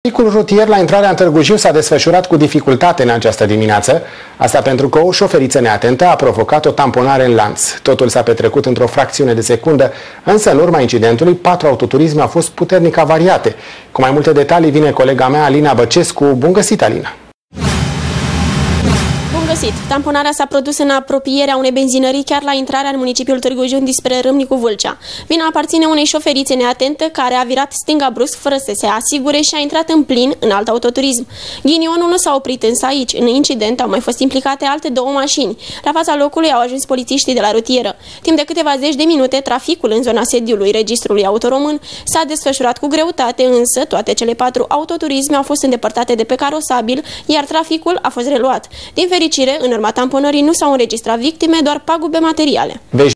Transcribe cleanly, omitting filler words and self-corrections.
Traficul rutier la intrarea în Târgu Jiu s-a desfășurat cu dificultate în această dimineață. Asta pentru că o șoferiță neatentă a provocat o tamponare în lanț. Totul s-a petrecut într-o fracțiune de secundă, însă în urma incidentului 4 autoturisme au fost puternic avariate. Cu mai multe detalii vine colega mea Alina Băcescu. Bun găsit, Alina! Tamponarea s-a produs în apropierea unei benzinării chiar la intrarea în municipiul Târgu Jiu dinspre Râmnicu Vâlcea. Vina aparține unei șoferițe neatentă care a virat stânga brusc fără să se asigure și a intrat în plin în alt autoturism. Ghinionul nu s-a oprit însă aici. În incident au mai fost implicate alte 2 mașini. La fața locului au ajuns polițiștii de la rutieră. Timp de câteva zeci de minute, traficul în zona sediului Registrului Autoromân s-a desfășurat cu greutate, însă toate cele 4 autoturisme au fost îndepărtate de pe carosabil, iar traficul a fost reluat. Din fericire, în urma tamponării nu s-au înregistrat victime, doar pagube materiale.